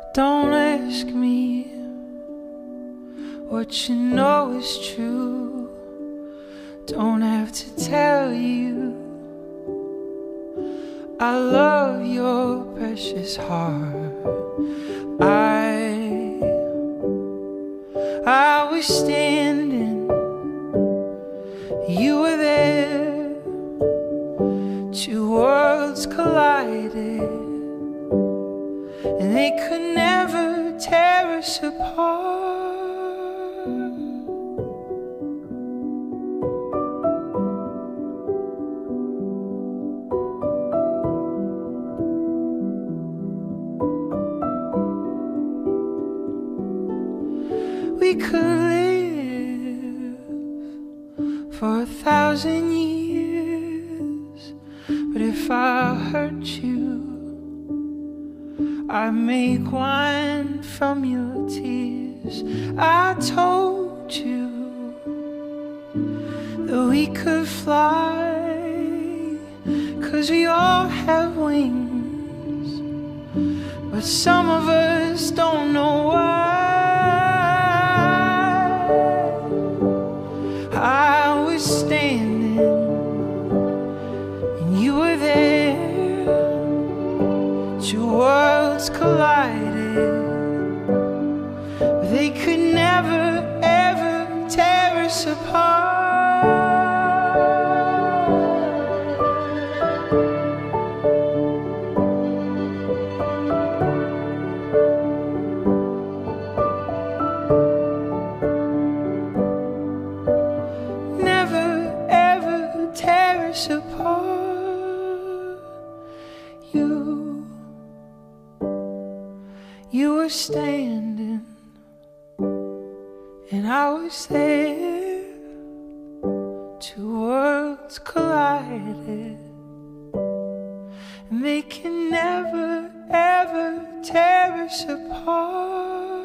Don't ask me what you know is true. Don't have to tell you I love your precious heart. I was standing, you were there. Two worlds collided, and they could never tear us apart. We could live for 1,000 years, but if I hurt you, I make wine from your tears. I told you that we could fly, 'cause we all have wings, but some of us don't know why. I was standing and you were there. Two worlds collided, but they could never, ever tear us apart. Never, ever tear us apart. You were standing, and I was there. Two worlds collided, and they can never, ever tear us apart.